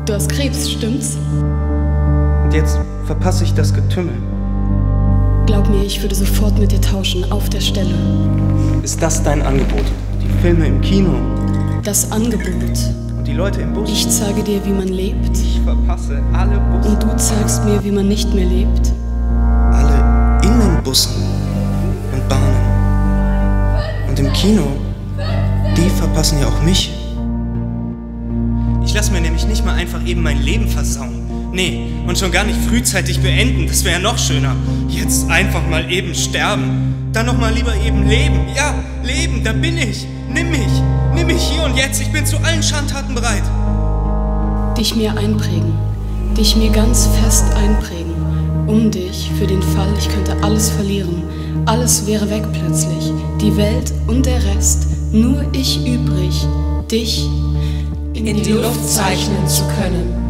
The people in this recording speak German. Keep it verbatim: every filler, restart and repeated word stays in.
Du hast Krebs, stimmt's? Und jetzt verpasse ich das Getümmel. Glaub mir, ich würde sofort mit dir tauschen, auf der Stelle. Ist das dein Angebot? Die Filme im Kino? Das Angebot. Und die Leute im Bus? Ich zeige dir, wie man lebt. Ich verpasse alle Busse. Und du zeigst mir, wie man nicht mehr lebt. Alle in den Bussen und Bahnen. Und im Kino, die verpassen ja auch mich. Ich lasse mir nämlich nicht mal einfach eben mein Leben versauen. Nee, und schon gar nicht frühzeitig beenden, das wäre noch schöner. Jetzt einfach mal eben sterben. Dann noch mal lieber eben leben. Ja, leben, da bin ich. Nimm mich, nimm mich hier und jetzt. Ich bin zu allen Schandtaten bereit. Dich mir einprägen, dich mir ganz fest einprägen. Um dich, für den Fall, ich könnte alles verlieren. Alles wäre weg plötzlich. Die Welt und der Rest, nur ich übrig. Dich in die Luft zeichnen zu können.